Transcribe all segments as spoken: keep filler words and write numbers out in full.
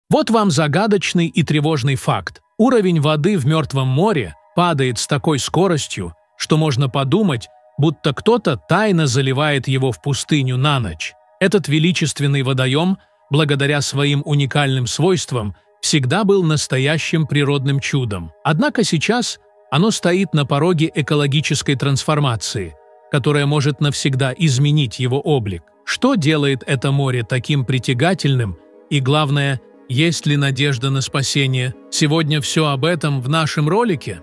Вот вам загадочный и тревожный факт. Уровень воды в Мертвом море падает с такой скоростью, что можно подумать, будто кто-то тайно заливает его в пустыню на ночь. Этот величественный водоем, благодаря своим уникальным свойствам, всегда был настоящим природным чудом. Однако сейчас оно стоит на пороге экологической трансформации, которая может навсегда изменить его облик. Что делает это море таким притягательным и, главное, есть ли надежда на спасение? Сегодня все об этом в нашем ролике.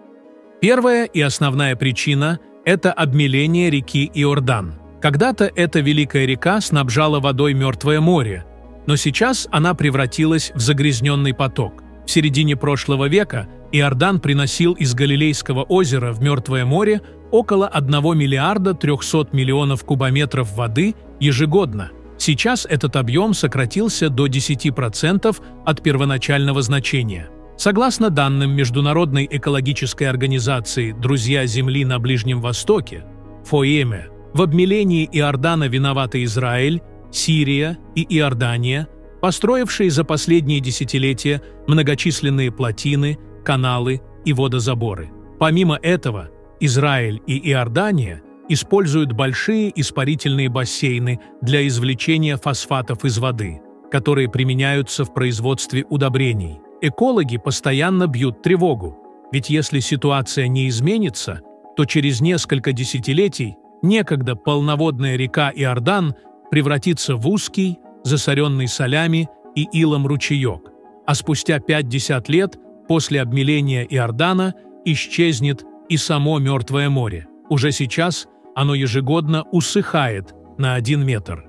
Первая и основная причина – это обмеление реки Иордан. Когда-то эта великая река снабжала водой Мертвое море, но сейчас она превратилась в загрязненный поток. В середине прошлого века Иордан приносил из Галилейского озера в Мертвое море около одного миллиарда трехсот миллионов кубометров воды ежегодно. Сейчас этот объем сократился до десяти процентов от первоначального значения. Согласно данным Международной экологической организации «Друзья Земли на Ближнем Востоке» ФОЭМе, в обмелении Иордана виноваты Израиль, Сирия и Иордания, построившие за последние десятилетия многочисленные плотины, каналы и водозаборы. Помимо этого, Израиль и Иордания используют большие испарительные бассейны для извлечения фосфатов из воды, которые применяются в производстве удобрений. Экологи постоянно бьют тревогу, ведь если ситуация не изменится, то через несколько десятилетий некогда полноводная река Иордан превратится в узкий, засоренный солями и илом ручеек, а спустя пятьдесят лет после обмеления Иордана исчезнет и само Мертвое море. Уже сейчас оно ежегодно усыхает на один метр.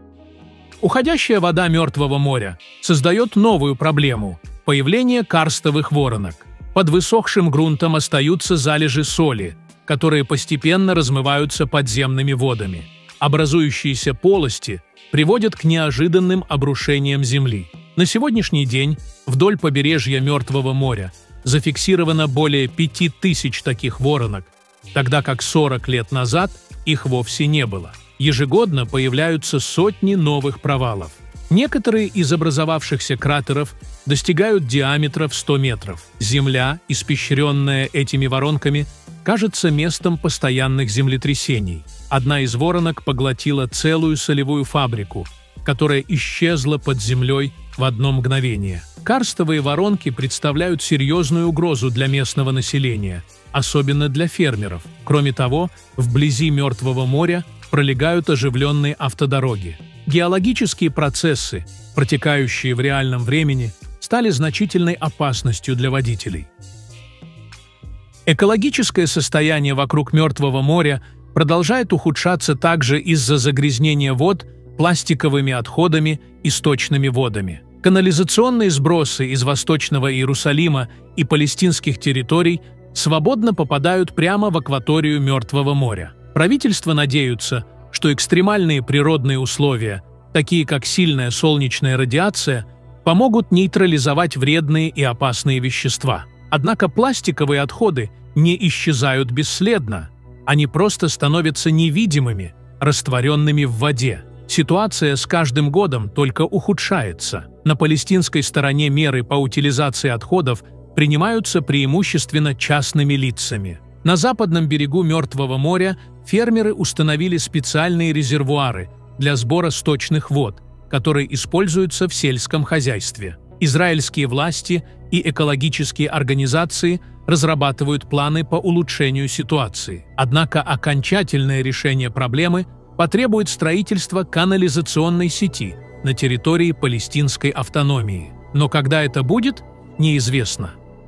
Уходящая вода Мертвого моря создает новую проблему – появление карстовых воронок. Под высохшим грунтом остаются залежи соли, которые постепенно размываются подземными водами. Образующиеся полости приводят к неожиданным обрушениям земли. На сегодняшний день вдоль побережья Мертвого моря зафиксировано более пяти тысяч таких воронок, тогда как сорок лет назад их вовсе не было. Ежегодно появляются сотни новых провалов. Некоторые из образовавшихся кратеров достигают диаметра в сто метров. Земля, испещренная этими воронками, кажется местом постоянных землетрясений. Одна из воронок поглотила целую солевую фабрику, которая исчезла под землей в одно мгновение. Карстовые воронки представляют серьезную угрозу для местного населения, особенно для фермеров. Кроме того, вблизи Мертвого моря пролегают оживленные автодороги. Геологические процессы, протекающие в реальном времени, стали значительной опасностью для водителей. Экологическое состояние вокруг Мертвого моря продолжает ухудшаться также из-за загрязнения вод пластиковыми отходами и сточными водами. Канализационные сбросы из Восточного Иерусалима и палестинских территорий свободно попадают прямо в акваторию Мертвого моря. Правительства надеются, что экстремальные природные условия, такие как сильная солнечная радиация, помогут нейтрализовать вредные и опасные вещества. Однако пластиковые отходы не исчезают бесследно. Они просто становятся невидимыми, растворенными в воде. Ситуация с каждым годом только ухудшается. На палестинской стороне меры по утилизации отходов принимаются преимущественно частными лицами. На западном берегу Мертвого моря фермеры установили специальные резервуары для сбора сточных вод, которые используются в сельском хозяйстве. Израильские власти и экологические организации разрабатывают планы по улучшению ситуации. Однако окончательное решение проблемы потребует строительства канализационной сети на территории палестинской автономии. Но когда это будет, неизвестно.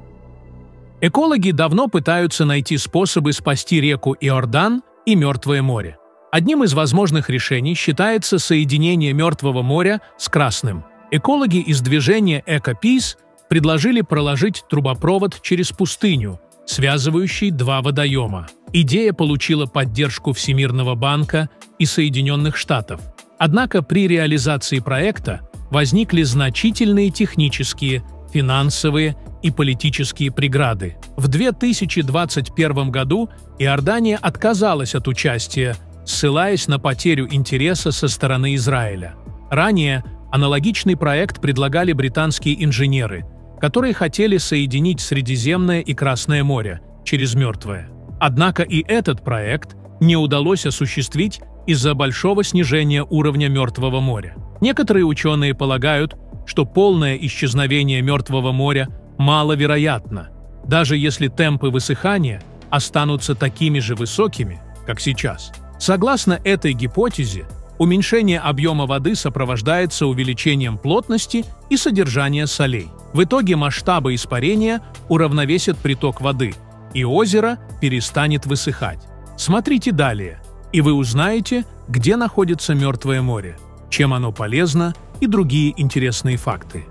Экологи давно пытаются найти способы спасти реку Иордан и Мертвое море. Одним из возможных решений считается соединение Мертвого моря с Красным. Экологи из движения «Экопис» предложили проложить трубопровод через пустыню, связывающий два водоема. Идея получила поддержку Всемирного банка и Соединенных Штатов. Однако при реализации проекта возникли значительные технические, финансовые и политические преграды. В две тысячи двадцать первом году Иордания отказалась от участия, ссылаясь на потерю интереса со стороны Израиля. Ранее Аналогичный проект предлагали британские инженеры, которые хотели соединить Средиземное и Красное море через Мертвое. Однако и этот проект не удалось осуществить из-за большого снижения уровня Мертвого моря. Некоторые ученые полагают, что полное исчезновение Мертвого моря маловероятно, даже если темпы высыхания останутся такими же высокими, как сейчас. Согласно этой гипотезе, уменьшение объема воды сопровождается увеличением плотности и содержания солей. В итоге масштабы испарения уравновесят приток воды, и озеро перестанет высыхать. Смотрите далее, и вы узнаете, где находится Мертвое море, чем оно полезно и другие интересные факты.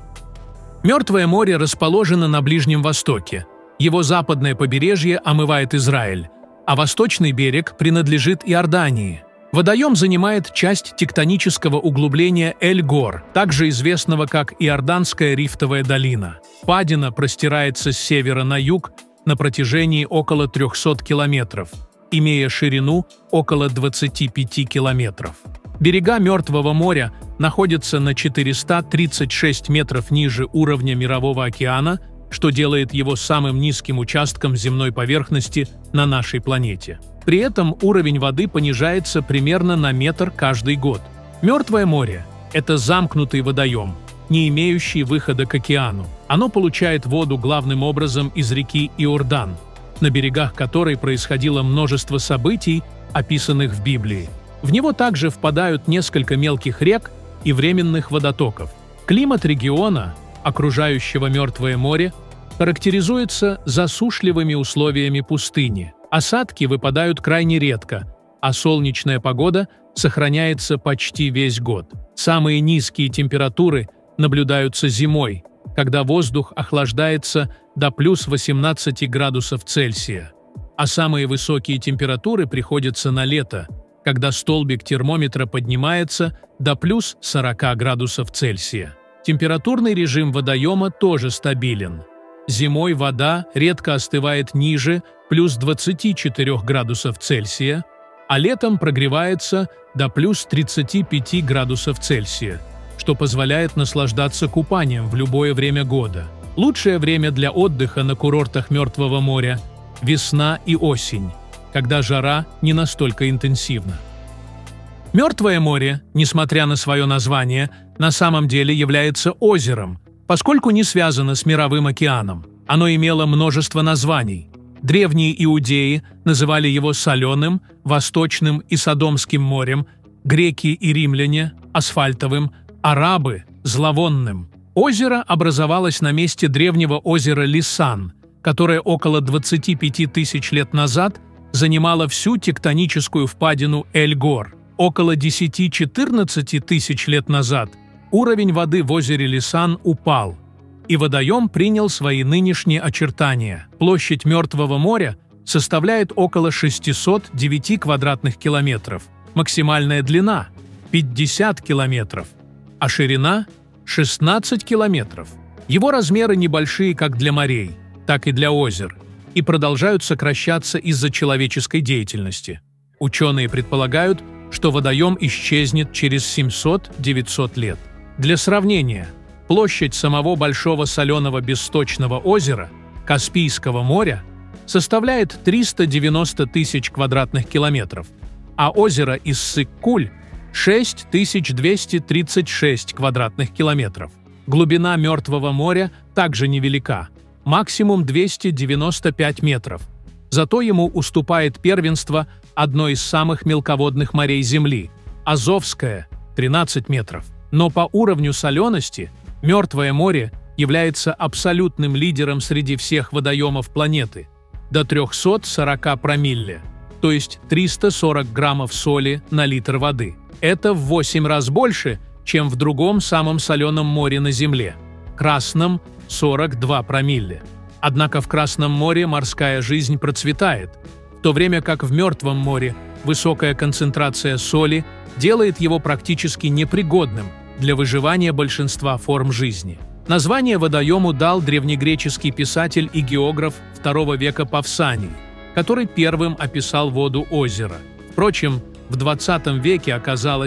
Мертвое море расположено на Ближнем Востоке. Его западное побережье омывает Израиль, а восточный берег принадлежит Иордании. Водоем занимает часть тектонического углубления Эль-Гор, также известного как Иорданская рифтовая долина. Впадина простирается с севера на юг на протяжении около трёхсот километров, имея ширину около двадцати пяти километров. Берега Мертвого моря находятся на четырёхстах тридцати шести метров ниже уровня Мирового океана, что делает его самым низким участком земной поверхности на нашей планете. При этом уровень воды понижается примерно на метр каждый год. Мертвое море – это замкнутый водоем, не имеющий выхода к океану. Оно получает воду главным образом из реки Иордан, на берегах которой происходило множество событий, описанных в Библии. В него также впадают несколько мелких рек и временных водотоков. Климат региона, окружающего Мертвое море, характеризуется засушливыми условиями пустыни. Осадки выпадают крайне редко, а солнечная погода сохраняется почти весь год. Самые низкие температуры наблюдаются зимой, когда воздух охлаждается до плюс восемнадцати градусов Цельсия. А самые высокие температуры приходятся на лето, когда столбик термометра поднимается до плюс сорока градусов Цельсия. Температурный режим водоема тоже стабилен. Зимой вода редко остывает ниже плюс двадцати четырёх градусов Цельсия, а летом прогревается до плюс тридцати пяти градусов Цельсия, что позволяет наслаждаться купанием в любое время года. Лучшее время для отдыха на курортах Мертвого моря – весна и осень, когда жара не настолько интенсивна. Мертвое море, несмотря на свое название, на самом деле является озером, поскольку не связано с Мировым океаном. Оно имело множество названий. Древние иудеи называли его Соленым, Восточным и Содомским морем, греки и римляне – Асфальтовым, арабы – Зловонным. Озеро образовалось на месте древнего озера Лисан, которое около двадцати пяти тысяч лет назад занимало всю тектоническую впадину Эль-Гор. Около десяти-четырнадцати тысяч лет назад уровень воды в озере Лисан упал, и водоем принял свои нынешние очертания. Площадь Мертвого моря составляет около шестисот девяти квадратных километров, максимальная длина – пятьдесят километров, а ширина – шестнадцать километров. Его размеры небольшие как для морей, так и для озер, и продолжают сокращаться из-за человеческой деятельности. Ученые предполагают, что водоем исчезнет через семьсот-девятьсот лет. Для сравнения, площадь самого Большого соленого бессточного озера, Каспийского моря, составляет триста девяносто тысяч квадратных километров, а озеро Иссык-Куль – шесть тысяч двести тридцать шесть квадратных километров. Глубина Мертвого моря также невелика – максимум двести девяносто пять метров. Зато ему уступает первенство одно из самых мелководных морей Земли – Азовское – тринадцать метров. Но по уровню солености Мертвое море является абсолютным лидером среди всех водоемов планеты – до трёхсот сорока промилле, то есть триста сорок граммов соли на литр воды. Это в восемь раз больше, чем в другом самом соленом море на Земле – Красном – сорок два промилле. Однако в Красном море морская жизнь процветает, в то время как в Мертвом море высокая концентрация соли делает его практически непригодным для выживания большинства форм жизни. Название водоему дал древнегреческий писатель и географ второго века Павсаний, который первым описал воду озера. Впрочем, в двадцатом веке оказалось,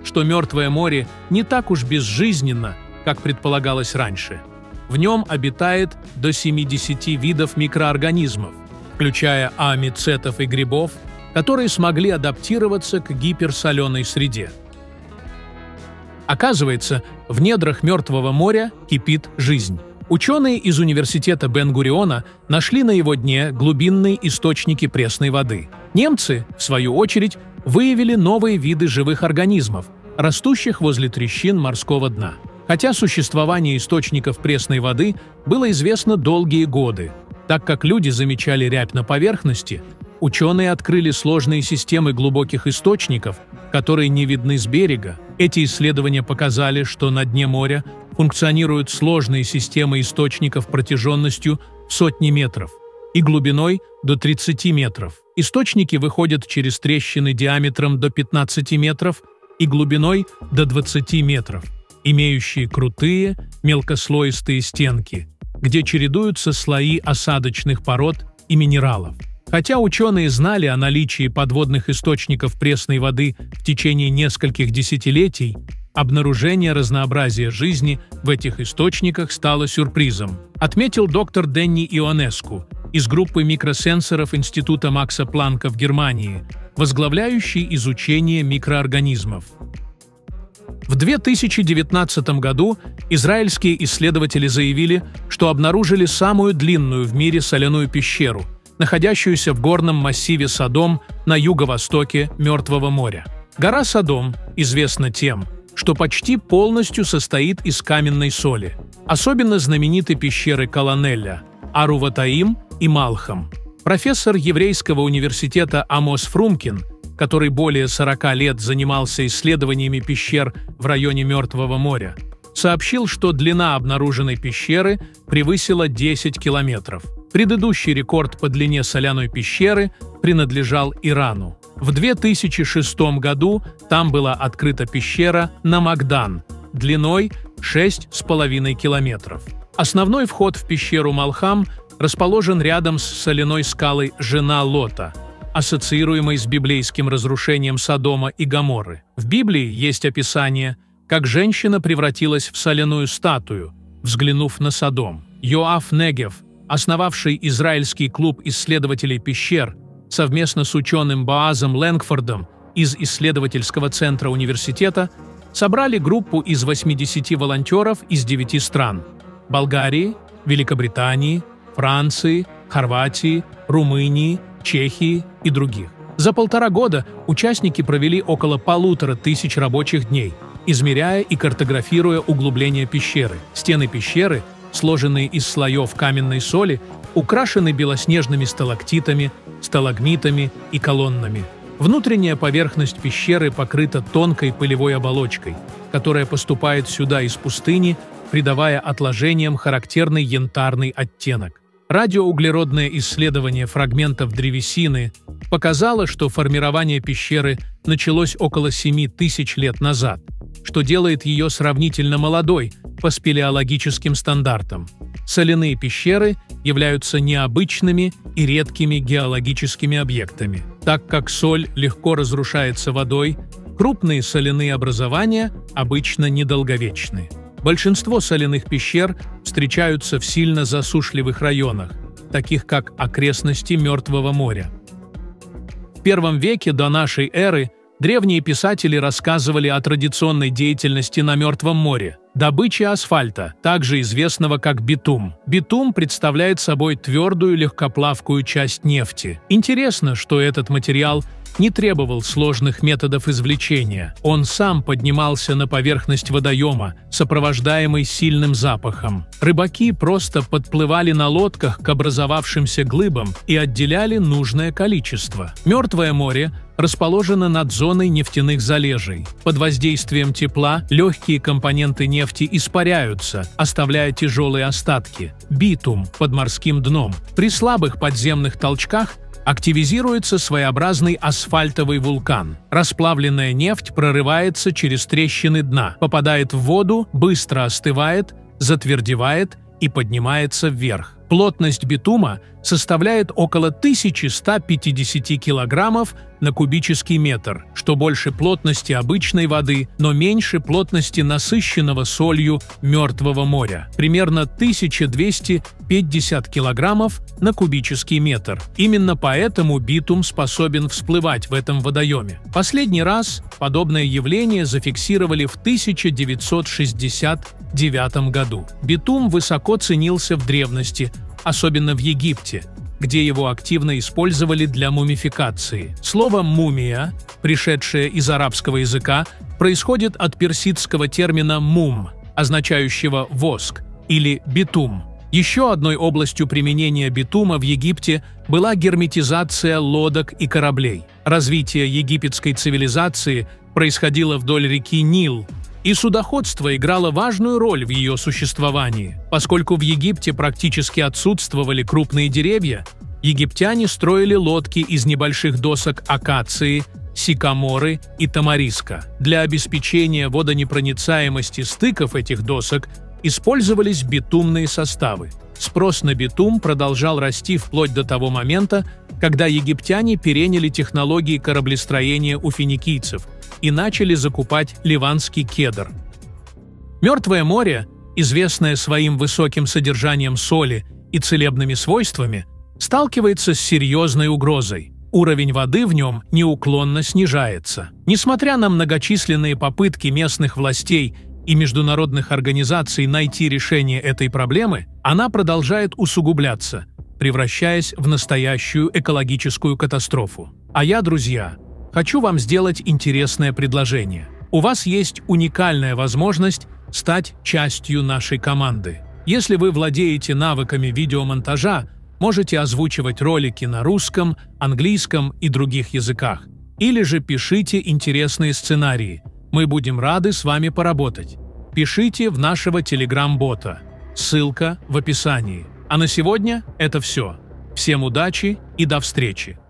что Мертвое море не так уж безжизненно, как предполагалось раньше. В нем обитает до семидесяти видов микроорганизмов, включая аомицетов и грибов, которые смогли адаптироваться к гиперсоленой среде. Оказывается, в недрах Мертвого моря кипит жизнь. Ученые из университета Бен-Гуриона нашли на его дне глубинные источники пресной воды. Немцы, в свою очередь, выявили новые виды живых организмов, растущих возле трещин морского дна. Хотя существование источников пресной воды было известно долгие годы, так как люди замечали рябь на поверхности, ученые открыли сложные системы глубоких источников, которые не видны с берега. Эти исследования показали, что на дне моря функционируют сложные системы источников протяженностью в сотни метров и глубиной до тридцати метров. Источники выходят через трещины диаметром до пятнадцати метров и глубиной до двадцати метров, имеющие крутые мелкослоистые стенки, где чередуются слои осадочных пород и минералов. Хотя ученые знали о наличии подводных источников пресной воды в течение нескольких десятилетий, обнаружение разнообразия жизни в этих источниках стало сюрпризом, отметил доктор Дэнни Ионеску из группы микросенсоров Института Макса Планка в Германии, возглавляющий изучение микроорганизмов. В две тысячи девятнадцатом году израильские исследователи заявили, что обнаружили самую длинную в мире соляную пещеру, находящуюся в горном массиве Содом на юго-востоке Мертвого моря. Гора Содом известна тем, что почти полностью состоит из каменной соли. Особенно знамениты пещеры Колонелля, Аруватаим и Малхам. Профессор еврейского университета Амос Фрумкин, который более сорока лет занимался исследованиями пещер в районе Мертвого моря, сообщил, что длина обнаруженной пещеры превысила десять километров. Предыдущий рекорд по длине соляной пещеры принадлежал Ирану. В две тысячи шестом году там была открыта пещера Намагдан длиной шесть с половиной километров. Основной вход в пещеру Малхам расположен рядом с соляной скалой Жена Лота, ассоциируемой с библейским разрушением Содома и Гоморры. В Библии есть описание, как женщина превратилась в соляную статую, взглянув на Содом. Йоав Негев, основавший израильский клуб исследователей пещер, совместно с ученым Боазом Лэнгфордом из исследовательского центра университета, собрали группу из восьмидесяти волонтеров из девяти стран – Болгарии, Великобритании, Франции, Хорватии, Румынии, Чехии и других. За полтора года участники провели около полутора тысяч рабочих дней, измеряя и картографируя углубление пещеры. Стены пещеры, сложенные из слоев каменной соли, украшены белоснежными сталактитами, сталагмитами и колоннами. Внутренняя поверхность пещеры покрыта тонкой пылевой оболочкой, которая поступает сюда из пустыни, придавая отложениям характерный янтарный оттенок. Радиоуглеродное исследование фрагментов древесины показало, что формирование пещеры началось около семи тысяч лет назад, что делает ее сравнительно молодой по спелеологическим стандартам. Соляные пещеры являются необычными и редкими геологическими объектами. Так как соль легко разрушается водой, крупные соляные образования обычно недолговечны. Большинство соляных пещер встречаются в сильно засушливых районах, таких как окрестности Мертвого моря. В первом веке до нашей эры древние писатели рассказывали о традиционной деятельности на Мертвом море – добыче асфальта, также известного как битум. Битум представляет собой твердую легкоплавкую часть нефти. Интересно, что этот материал не требовал сложных методов извлечения. Он сам поднимался на поверхность водоема, сопровождаемый сильным запахом. Рыбаки просто подплывали на лодках к образовавшимся глыбам и отделяли нужное количество. Мертвое море расположено над зоной нефтяных залежей. Под воздействием тепла легкие компоненты нефти испаряются, оставляя тяжелые остатки – битум под морским дном. При слабых подземных толчках активизируется своеобразный асфальтовый вулкан. Расплавленная нефть прорывается через трещины дна, попадает в воду, быстро остывает, затвердевает и поднимается вверх. Плотность битума составляет около тысячи ста пятидесяти килограммов на кубический метр, что больше плотности обычной воды, но меньше плотности насыщенного солью Мертвого моря, примерно тысяча двести пятьдесят килограммов на кубический метр. Именно поэтому битум способен всплывать в этом водоеме. Последний раз подобное явление зафиксировали в тысяча девятьсот шестьдесят девятом году. Битум высоко ценился в древности, особенно в Египте, где его активно использовали для мумификации. Слово «мумия», пришедшее из арабского языка, происходит от персидского термина «мум», означающего «воск», или «битум». Еще одной областью применения битума в Египте была герметизация лодок и кораблей. Развитие египетской цивилизации происходило вдоль реки Нил, и судоходство играло важную роль в ее существовании. Поскольку в Египте практически отсутствовали крупные деревья, египтяне строили лодки из небольших досок акации, сикаморы и тамариска. Для обеспечения водонепроницаемости стыков этих досок использовались битумные составы. Спрос на битум продолжал расти вплоть до того момента, когда египтяне переняли технологии кораблестроения у финикийцев и начали закупать ливанский кедр. Мертвое море, известное своим высоким содержанием соли и целебными свойствами, сталкивается с серьезной угрозой. Уровень воды в нем неуклонно снижается. Несмотря на многочисленные попытки местных властей и международных организаций найти решение этой проблемы, она продолжает усугубляться, превращаясь в настоящую экологическую катастрофу. А я, друзья, хочу вам сделать интересное предложение. У вас есть уникальная возможность стать частью нашей команды. Если вы владеете навыками видеомонтажа, можете озвучивать ролики на русском, английском и других языках. Или же пишите интересные сценарии. Мы будем рады с вами поработать. Пишите в нашего телеграм-бота. Ссылка в описании. А на сегодня это все. Всем удачи и до встречи!